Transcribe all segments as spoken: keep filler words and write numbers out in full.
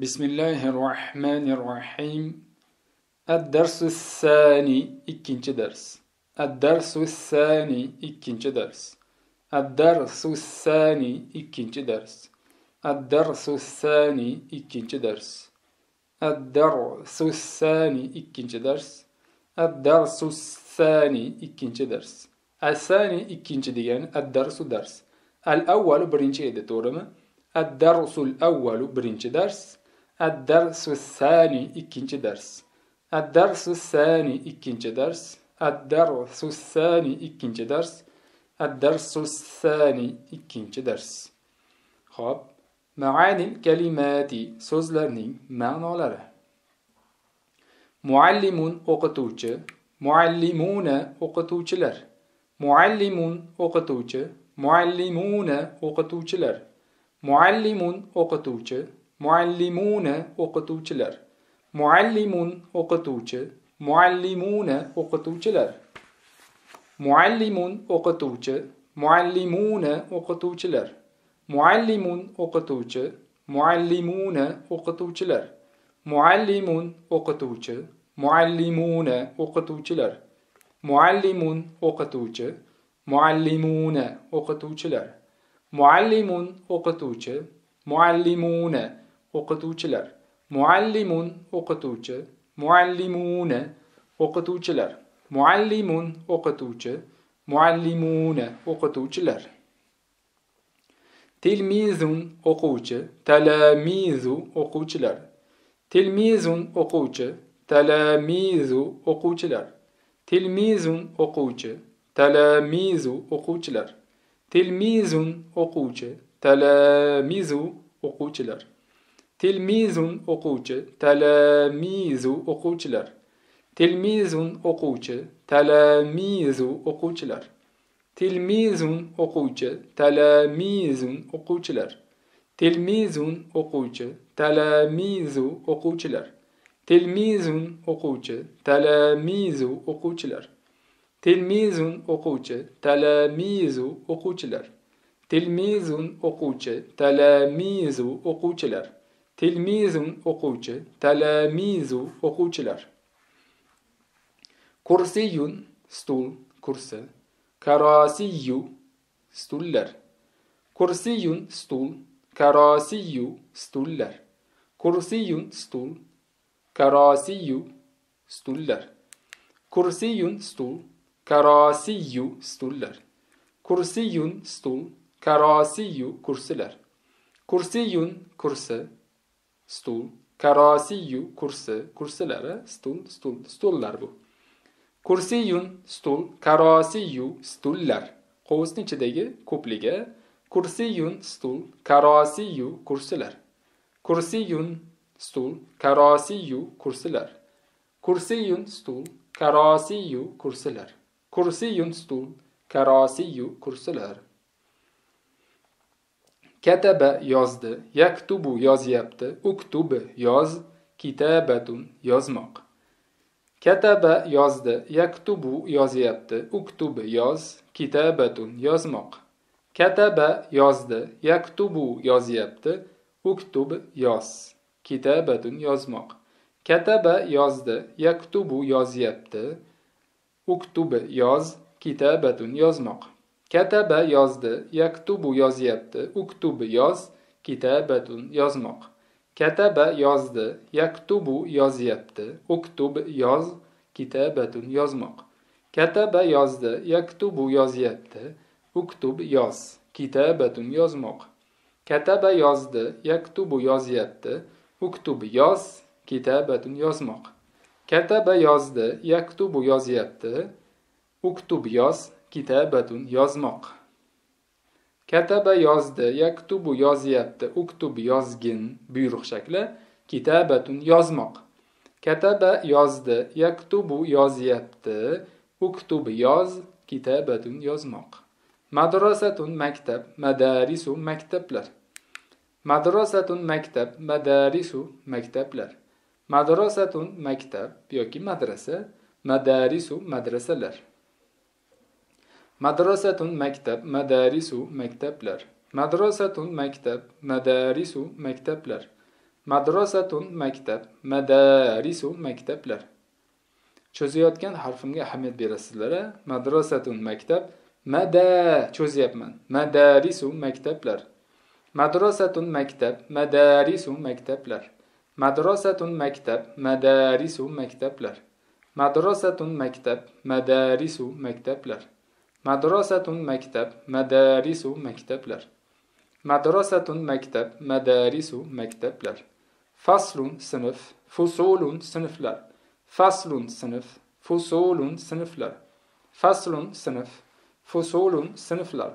Bismillahirrahmanirrahim. Ad-dersu s-sani ikinci ders. Ad-dersu s-sani ikinci ders. Ad-dersu s-sani ikinci ders. Ad-dersu s-sani ikinci ders. Ad-dersu s-sani ikinci ders. Ad-dersu s-sani ikinci ders. As-sani ikinci degani ad-dersu ders. Al-awwalu birinchi edi, to'g'rimi? Ad-dersul awwalu birinchi ders. Ad-dersu s-sani ikinci ders. Ad-dersu s-sani ikinci ders. Ad-dersu s-sani ikinci ders. Ad-dersu s-sani ikinci ders. Xo'p, ma'anil kalimati so'zlarning ma'nolari. Muallimun o'qituvchi, muallimuna o'qituvchilar. Muallimun o'qituvchi, muallimuna o'qituvchilar. Muallimun o'qituvchi, muallimuna o'qituvchilar. Muallimun o'qituvchi, muallimuna o'qituvchilar. Muallimun o'qituvchi, muallimuna o'qituvchilar. Muallimun o'qituvchi, muallimuna o'qituvchilar. Muallimun o'qituvchi, muallimuna o'qituvchilar. Muallimun o'qituvchi, muallimuna o'qituvchilar. Muallimun o'qituvchi, muallimuna o'qituvchilar. Muallimun o'qituvchi, muallimuna o'qituvchilar. Muallimun o'qituvchi, muallimuna o'qituvchilar. Tilmizun o'quvchi, talamizu o'quvchilar. Tilmizun o'quvchi, talamizu o'quvchilar. Tilmizun o'quvchi, talamizu o'quvchilar. Tilmizun o'quvchi, talamizu o'quvchilar. Tilmizun o'quvchi, talamizu o'quvchilar. Tilmizun o'quvchi, talamizu o'quvchilar. Tilmizun o'quvchi, talamizun o'quvchilar. Tilmizun o'quvchi, talamizu o'quvchilar. Tilmizun o'quvchi, talamizu o'quvchilar. Tilmizun o'quvchi, talamizu o'quvchilar. Tilmizun o'quvchi, talamizu o'quvchilar. Tilmizun o'quvchi, talamizu o'quvchilar. Kursiyun stul, kursi. Karasiyyu stullar. Kursiyun stul, karasiyyu stullar. Kursiyun stul, karasiyyu stullar. Kursiyun stul, karasiyyu stullar. Kursiyun stul, karasiyyu kursilar. Kursiyun kursi, stul, karasiyyu kursi, kursilari, stul, stul, stullar bu. Kursiyun stul, karasiyyu stullar. Qovusning ichidagi ko'pliga kursiyun stul, karasiyyu kursilar. Kursiyun stul, karasiyyu kursilar. Kursiyun stul, karasiyyu kursilar. Kursiyun stul, karasiyyu kursilar. Kataba yozdi, yaktubu yozyapti, uktubi yoz, kitabatun yozmoq. Kataba yozdi, yaktubu yozyapti, uktubi yoz, kitabatun yozmoq. Kataba yozdi, yaktubu yozyapti, uktub yoz, kitabatun yozmoq. Kataba yozdi, yaktubu yozyapti, uktub yoz, kitabatun yozmoq. Kataba yozdi, yaktubu yozyapti, uktub yoz, kitabatun yozmoq. Kataba yozdi, yaktubu yozyapti, uktub yoz, kitabatun yozmoq. Kataba yozdi, yaktubu yozyapti, uktub yoz, kitabatun yozmoq. Kataba yozdi, yaktubu yozyapti, uktub yoz, kitabatun yozmoq. Kataba yozdi, yaktubu yozyapti, uktub yoz, kitabatun yozmoq. Kataba yozdi, yaktubu yozyapti, uktub yozgin, buyruq shakli, kitabatun yozmoq. Kataba yozdi, yaktubu yozyapti, uktub yoz, kitabatun yozmoq. Madrasatun maktab, madarisu maktablar. Madrasatun maktab, madarisu maktablar. Madrasatun maktab yoki madrasa, madarisu madrasalar. Madrasatun maktab, madarisu maktablar. Madrasatun maktab, madarisu maktablar. Madrasatun maktab, madarisu maktablar. Cho'zayotgan harfimga ahamiyat berasizlar. Madrasatun maktab, mada cho'zyapman. Madarisu maktablar. Madrasatun maktab, madarisu maktablar. Madrasatun maktab, madarisu maktablar. Madrasatun maktab, madarisu maktablar. Madrasatun maktab, madarisu maktablar. Madrasatun maktab, madarisu maktablar. Faslun sınıf, fusulun sınıflar. Faslun sınıf, fusulun sınıflar. Faslun sınıf, fusulun sınıflar.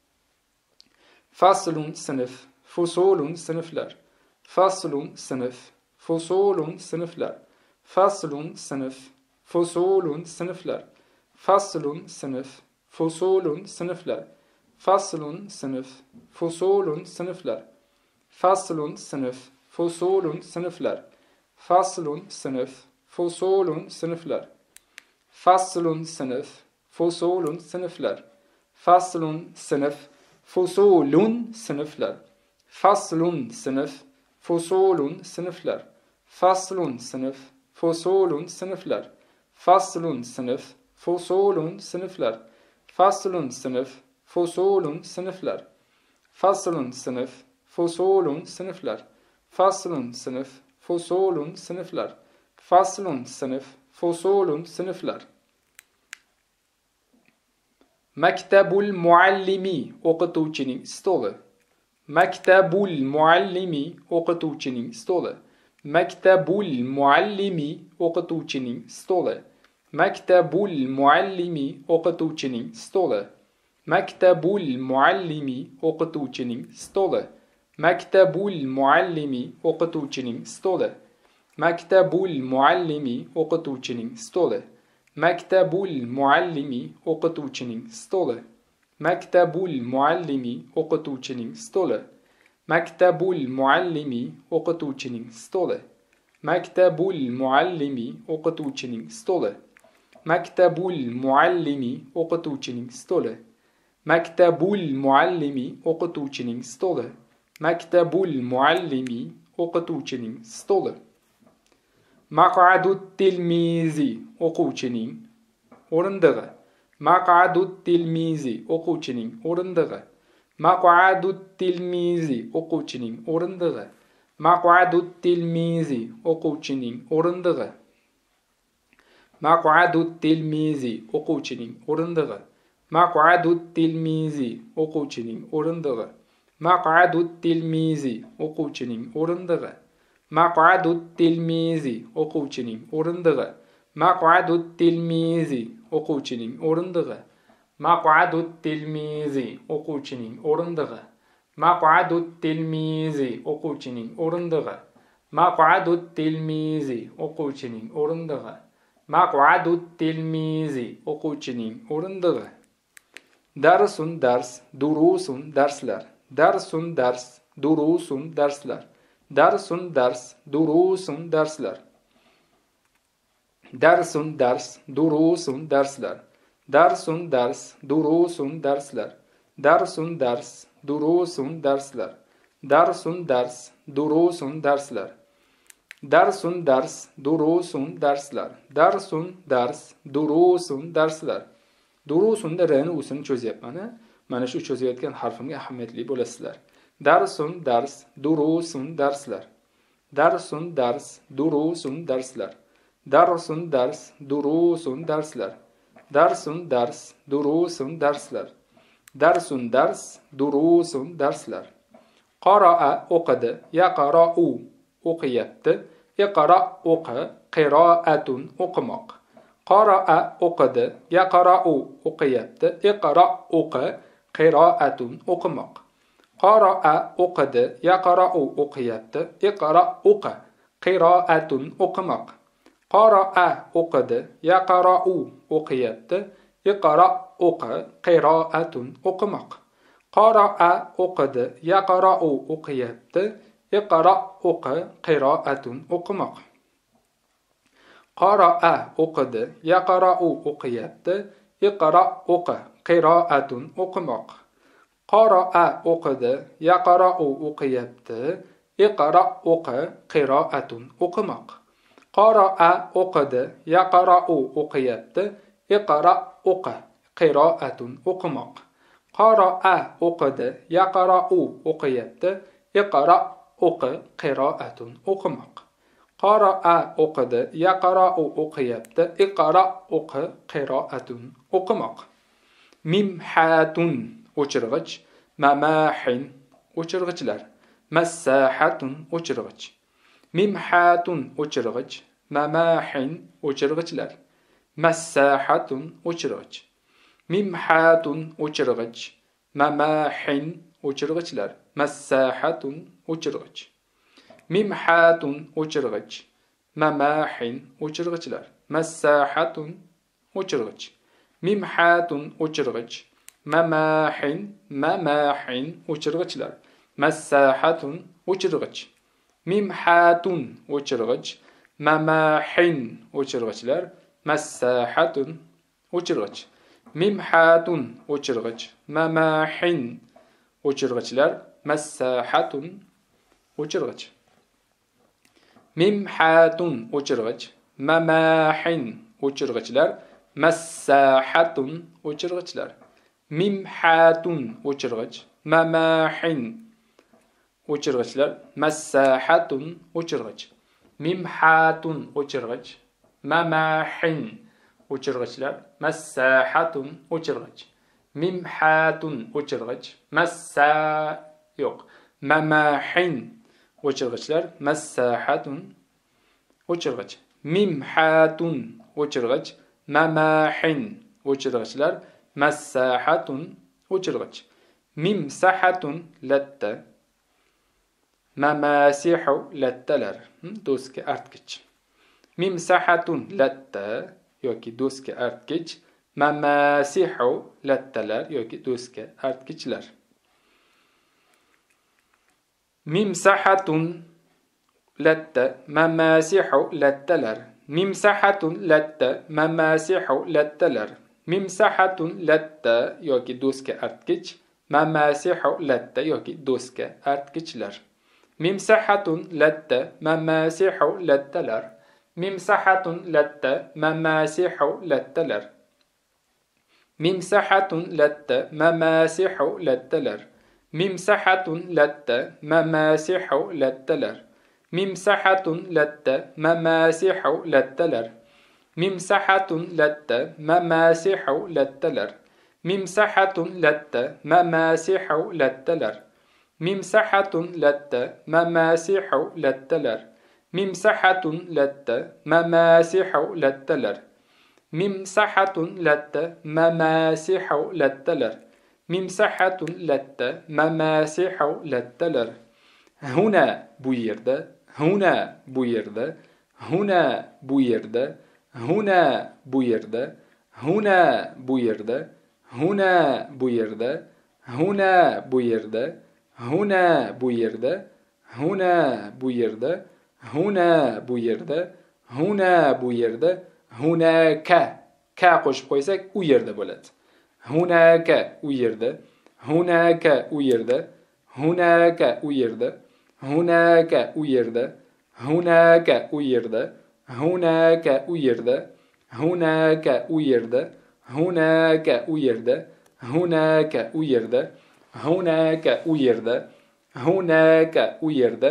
Faslun sınıf, fusulun sınıflar. Faslun sınıf, fusulun sınıflar. Faslun sınıf, fusulun sınıflar. Faslun sınıf, fusulun sınıflar. Faslun sınıf, fusulun sınıflar. Faslun sınıf, fusulun sınıflar. Faslun sınıf, fusulun sınıflar. Faslun sınıf, fusulun sınıflar. Faslun sınıf, fusulun sınıflar. Faslun sınıf, fusulun sınıflar. Faslun sınıf, fusulun sınıflar. Faslun sınıf, fusulun sınıflar. Faslun sınıf, fusulun sınıflar. Faslun sınıf, fusulun sınıflar. Faslun sınıf, fusulun sınıflar. Faslun sınıf, fusulun sınıflar. Maktabul muallimi o'qituvchining stoli. Maktabul muallimi o'qituvchining stoli. Maktabul muallimi o'qituvchining stoli. Maktabul muallimi o'qituvchining stoli. Maktabul muallimi o'qituvchining stoli. Maktabul muallimi o'qituvchining stoli. Maktabul muallimi o'qituvchining stoli. Maktabul muallimi o'qituvchining stoli. Maktabul muallimi o'qituvchining stoli. Maktabul muallimi o'qituvchining stoli. Maktabul muallimi o'qituvchining stoli. Maktabul muallimi o'qituvchining stoli. Maktabul muallimi o'qituvchining stoli. Maktabul muallimi o'qituvchining stoli. Maq'adut tilmizi o'quvchining o'rindig'i. Maq'adut tilmizi o'quvchining o'rindig'i. Maq'adut tilmizi o'quvchining o'rindig'i. Maq'adut tilmizi o'quvchining o'rindig'i. Maq'adut tilmizi o'quvchining o'rindig'i. Maq'adut tilmizi o'quvchining o'rindig'i. Maq'adut tilmizi o'quvchining o'rindig'i. Maq'adut tilmizi o'quvchining o'rindig'i. Maq'adut tilmizi o'quvchining o'rindig'i. Maq'adut tilmizi o'quvchining o'rindig'i. Maq'adut tilmizi o'quvchining o'rindig'i. Maq'adut tilmizi o'quvchining o'rindig'i. Maq'adut tilmizi o'quvchining o'rindig'i. Darsun dars, durusun darslar. Darsun dars, durusun darslar. Darsun dars, durusun darslar. Darsun dars, durusun darslar. Darsun dars, durusun darslar. Darsun dars, durusun darslar. Darsun dars, durusun darslar. Darsun dars, durusun darslar. Darsun dars, durusun darslar. Durusun da r'ni usini cho'zyapman. Mana shu cho'zayotgan harfimga ahamiyatli bo'lasizlar. Darsun dars, durusun darslar. Darsun dars, durusun darslar. Darsun dars, durusun darslar. Darsun dars, durusun darslar. Darsun dars, durusun darslar. Qara'a o'qidi, yaqra'u o'qiyapti. Iqra o'qi, qiroatun o'qimoq. Qara'a o'qidi, yaqra'u o'qiyapti. Iqra o'qi, qiroatun o'qimoq. Qara'a o'qidi, yaqra'u o'qiyapti. Iqra o'qi, qiroatun o'qimoq. Qara'a o'qidi, yaqra'u o'qiyapti. Iqra o'qi, qiroatun o'qimoq. Qara'a o'qidi, yaqra'u o'qiyapti. Iqra o'qi, qiroatun o'qimoq. Qara'a o'qidi, yaqra'u o'qiyapti. Iqra o'qi, qiroatun o'qimoq. Qara'a o'qidi, yaqra'u o'qiyapti. iqra o'qi, qiroatun o'qimoq. Qaraa o'qidi, yaqra'u o'qiyapti, iqra o'qi, qiroatun o'qimoq. Qaraa o'qidi, yaqra'u o'qiyapti, iqra o'qi, qiroatun o'qimoq. Qaraa o'qidi, yaqra'u o'qiyapti, iqra o'qi, qiroatun o'qimoq. Mimhatun o'chirg'ich, mamahin o'chirg'ichlar, massahatun o'chirg'ich. Mimhatun o'chirg'ich, mamahin o'chirg'ichlar, massahatun o'chirg'ich. Mimhatun o'chirg'ich, mamahin o'chirg'ichlar, massahatun o'chirg'ich. Mimhatun o'chirg'ich, mamahin o'chirg'ichlar, massahatun o'chirg'ich. Mimhatun o'chirg'ich, mamahin mamahin o'chirg'ichlar, massahatun o'chirg'ich. Mimhatun o'chirg'ich, mamahin o'chirg'ichlar, massahatun o'chirg'ich. Mimhatun o'chirg'ich, mamahin o'chirg'ichlar, massahatun o'chirg'ich. Mimhatun o'chirg'ich, mamahin o'chirg'ichlar, massahatun o'chirg'ichlar. Mimhatun o'chirg'ich, mamahin o'chirg'ichlar, massahatun o'chirg'ich. Mimhatun o'chirg'ich, mamahin o'chirg'ichlar, massahatun o'chirg'ich. Mimhatun o'chirg'ich, massa yo'q, mamahin o'chirg'ichlar, massahatun o'chirg'ich. Mimhatun o'chirg'ich, mamahin o'chirg'ichlar, massahatun o'chirg'ich. Mimsahatun latta, mamasihu lattalar, do'stga artgich. Mimsahatun latta yoki do'stga artgich, mamasihu lattalar yoki do'stga artgichlar. Mimsahatun latta, mamasihu lattalar. Mimsahatun latta, mamasihu lattalar. Mimsahatun latta yoki do'stga artgich, mamasihu latta yoki do'stga artgichlar. Mimsahatun latta, mamasihu lattalar. Mimsahatun latta, mamasihu lattalar. Mimsahatun latta, mamasihu lattalar. Mimsahatun latta, mamasihu lattalar. Mimsahatun latta, mamasihu lattalar. Mimsahatun latta, mamasihu lattalar. Mimsahatun latta, mamasihu lattalar. Mimsahatun latta, mamasihu lattalar. Mimsahatun latta, mamasihu lattalar. Mimsahatun latta, mamasihu lattalar. Mimsahatun latta, mamasihu lattalar. Huna bu yerda, huna bu yerda, huna bu yerda, huna bu yerda, huna bu yerda, huna bu yerda, huna bu yerda, huna bu yerda, huna bu yerda, huna bu yerda, huna bu yerda, hunaka ka qo'shib qo'ysak u yerda bo'ladi. Hunaka u yerda, hunaka u yerda, hunaka u yerda, hunaka u yerda, hunaka u yerda, hunaka u yerda, hunaka u yerda, hunaka u yerda, hunaka u yerda, hunaka u yerda, hunaka u yerda,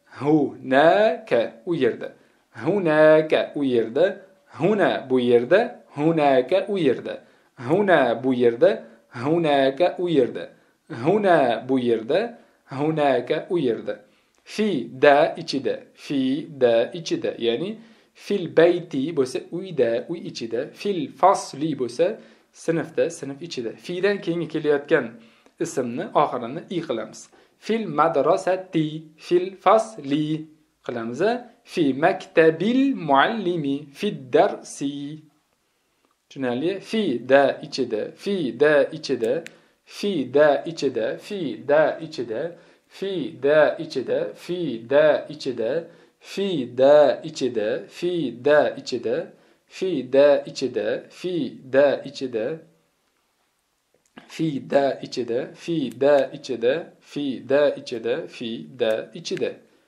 hunaka u yerda, hunaka u yerda, huna bu yerda, hunaka u yerda, huna bu yerda, hunaka u yerda, huna bu yerda, hunaka u yerda. Fi da ichida, fi da ichida, ya'ni fil bayti bo'lsa uyda, uy ichida, fil fasli bo'lsa sinfda, sinf ichida. Fidan keyingi kelayotgan ismni oxirini i qilamiz. Fil madrasati, fil fasli qilamiz. Fi maktabil muallimi, fi darsi. Tushunarli? Fi da ichida, fi da ichida, fi da ichida, fi da ichida, fi da ichida, fi da ichida, fi da ichida, fi da ichida, fi da ichida, fi da ichida, fi da ichida, fi da ichida, fi da ichida, fi da ichida.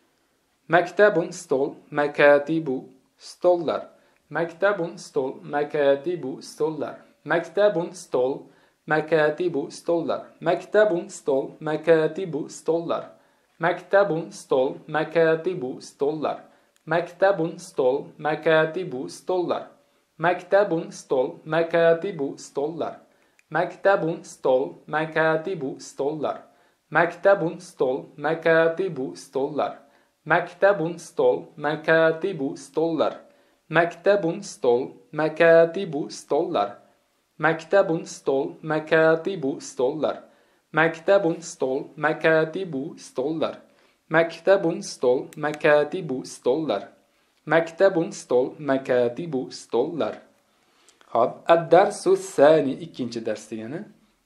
Maktabun stol, makatibu stollar. Maktabun stol, makatibu stollar. Maktabun stol, makatibu stollar. Maktabun stol, makatibu stollar. Maktabun stol, makatibu stollar. Maktabun stol, makatibu stollar. Maktabun stol, makatibu stollar. Maktabun stol, makatibu stollar. Maktabun stol, makatibu stollar. Maktabun stol, makatibu stollar. Maktabun stol, makatibu stollar. Maktabun stol, makatibu stollar. Maktabun stol, makatibu stollar. Maktabun stol, makatibu stollar. Maktabun stol, makatibu stollar. Hop, ad-darsu sani ikkinchi dars degani.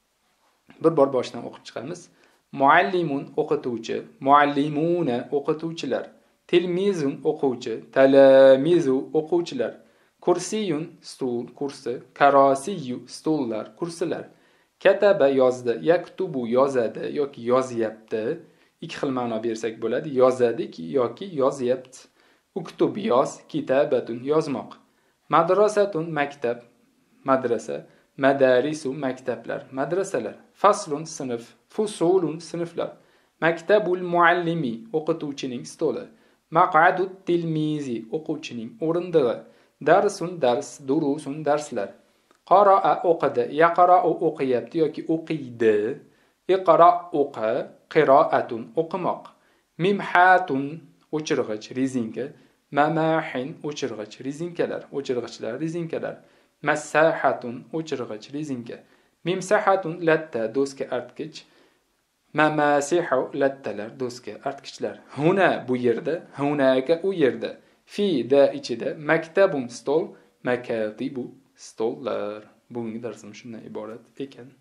Bir bor boshdan o'qib chiqamiz. Muallimun o'qituvchi, muallimuna o'qituvchilar, tilmizun o'quvchi, talamizu o'quvchilar, kursiyun stul, kursi, karasiyu stullar, kursilar, kataba yozdi, yaktubu yozadi yoki yozyapti. Ikki xil ma'no bersak bo'ladi. Yozadi yoki yozyapti. Uktub yoz, kitabatun yozmoq. Madrasatun maktab, madrasa. Madarisu maktablar, madrasalar. Faslun sinf, fusulun sinflar. Maktabul muallimi o'qituvchining stoli. Maq'adut tilmizi o'quvchining o'rindig'i. Darsun dars, durusun darslar. Qara'a o'qidi, yaqra'u o'qiyapti yoki o'qiydi. Iqra o'qi, qiroatun o'qimoq. Mimhatun o'chirg'ich, rezinka. Mamahin o'chirg'ich, rezinkalar, o'chirg'ichlar, rezinkalar. Masahatun o'chirg'ich, rezinka. Mimsahatun latta do'stga artgich. Mamasihu lattalar do'stga artgichlar. Huna bu yerda, hunaka u yerda. Fi da ichida, maktabun stol, makatibu stollar. Bugungi darsimiz shundan iborat ekan.